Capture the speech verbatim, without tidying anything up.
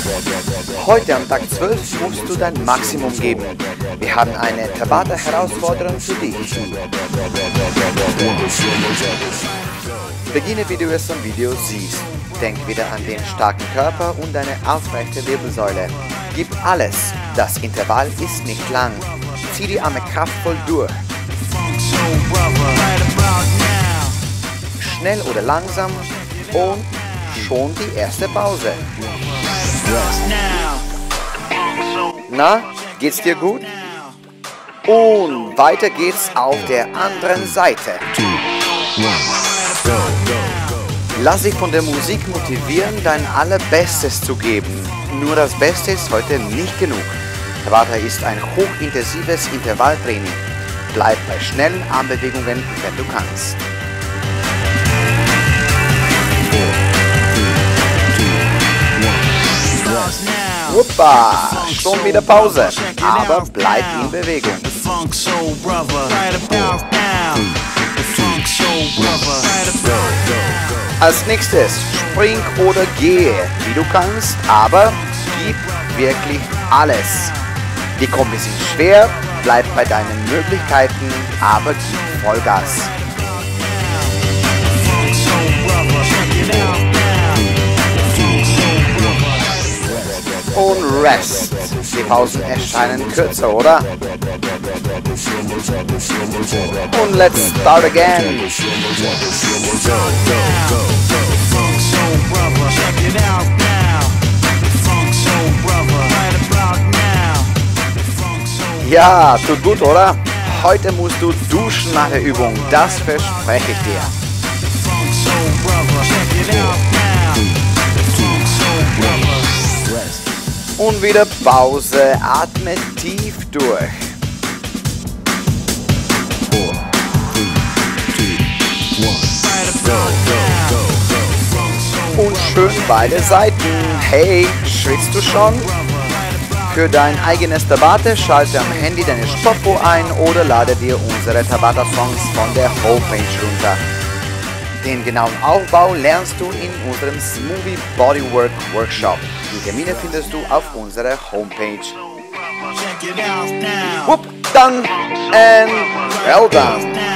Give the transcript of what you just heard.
Heute am Tag zwölf musst du dein Maximum geben. Wir haben eine Tabata-Herausforderung für dich. Beginne, wie du es im Video siehst. Denk wieder an den starken Körper und deine aufrechte Wirbelsäule. Gib alles. Das Intervall ist nicht lang. Zieh die Arme kraftvoll durch. Schnell oder langsam und schon die erste Pause. Na, geht's dir gut? Und weiter geht's auf der anderen Seite. Lass dich von der Musik motivieren, dein Allerbestes zu geben. Nur das Beste ist heute nicht genug. Tabata ist ein hochintensives Intervalltraining. Bleib bei schnellen Armbewegungen, wenn du kannst. Huppa, schon wieder Pause, aber bleib in Bewegung. Als nächstes spring oder gehe, wie du kannst, aber gib wirklich alles. Die Kombi sind schwer, bleib bei deinen Möglichkeiten, aber gib Vollgas. Und Rest. Die Pausen erscheinen kürzer, oder? Und let's start again. Ja, tut gut, oder? Heute musst du duschen nach der Übung, das verspreche ich dir. Und wieder Pause, atme tief durch. Und schön beide Seiten. Hey, schwitzt du schon? Für dein eigenes Tabata schalte am Handy deine Stoppuhr ein oder lade dir unsere Tabata-Songs von der Homepage runter. Den genauen Aufbau lernst du in unserem Smoothie Bodywork Workshop. Die Termine findest du auf unserer Homepage. Whoop, done and well done.